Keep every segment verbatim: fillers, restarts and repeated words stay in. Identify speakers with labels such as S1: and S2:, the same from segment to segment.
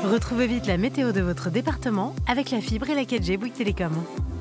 S1: Retrouvez vite la météo de votre département avec la fibre et la quatre G Bouygues Télécom.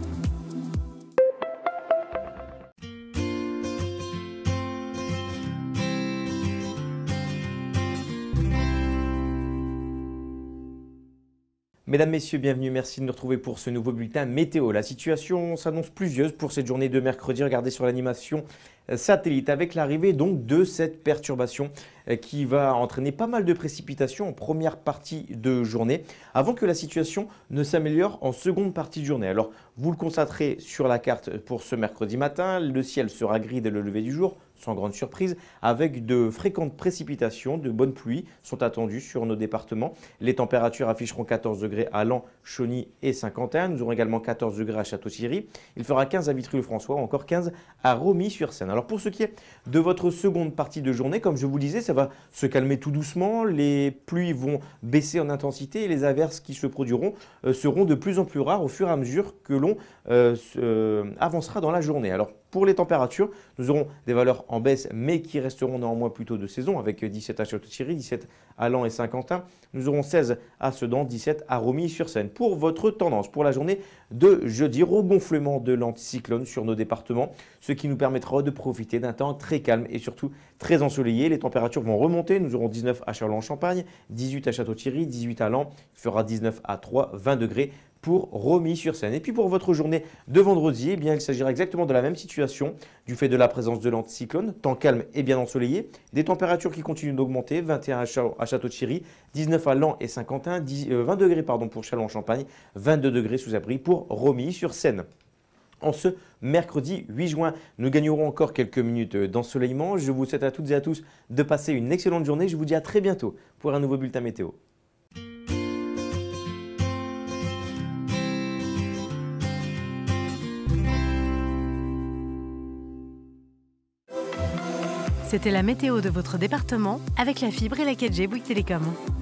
S2: Mesdames, Messieurs, bienvenue, merci de nous retrouver pour ce nouveau bulletin météo. La situation s'annonce pluvieuse pour cette journée de mercredi. Regardez sur l'animation satellite avec l'arrivée donc de cette perturbation qui va entraîner pas mal de précipitations en première partie de journée avant que la situation ne s'améliore en seconde partie de journée. Alors vous le constaterez sur la carte pour ce mercredi matin, le ciel sera gris dès le lever du jour, sans grande surprise, avec de fréquentes précipitations, de bonnes pluies sont attendues sur nos départements. Les températures afficheront quatorze degrés à Laon, Chauny et Saint-Quentin. Nous aurons également quatorze degrés à Château-Thierry. Il fera quinze à Vitry-le-François ou encore quinze à Romilly-sur-Seine. Alors pour ce qui est de votre seconde partie de journée, comme je vous le disais, ça va se calmer tout doucement. Les pluies vont baisser en intensité et les averses qui se produiront euh, seront de plus en plus rares au fur et à mesure que l'on euh, euh, avancera dans la journée. Alors pour les températures, nous aurons des valeurs en baisse mais qui resteront néanmoins plutôt de saison avec dix-sept à Château-Thierry, dix-sept à Laon et Saint-Quentin. Nous aurons seize à Sedan, dix-sept à Romilly-sur-Seine. Pour votre tendance, pour la journée de jeudi, regonflement de l'anticyclone sur nos départements, ce qui nous permettra de profiter d'un temps très calme et surtout très ensoleillé. Les températures vont remonter. Nous aurons dix-neuf à Châlons-en-Champagne, dix-huit à Château-Thierry, dix-huit à Laon. Il fera dix-neuf à Troyes, vingt degrés pour Romilly-sur-Seine. Et puis pour votre journée de vendredi, eh bien, il s'agira exactement de la même situation du fait de la présence de l'anticyclone, temps calme et bien ensoleillé, des températures qui continuent d'augmenter, vingt et un à Château-Thierry, dix-neuf à Laon et Saint-Quentin, vingt degrés pardon, pour Châlons-en-Champagne, vingt-deux degrés sous abri pour Romilly-sur-Seine. En ce mercredi huit juin, nous gagnerons encore quelques minutes d'ensoleillement. Je vous souhaite à toutes et à tous de passer une excellente journée. Je vous dis à très bientôt pour un nouveau bulletin météo.
S1: C'était la météo de votre département avec la fibre et la quatre G Bouygues Télécom.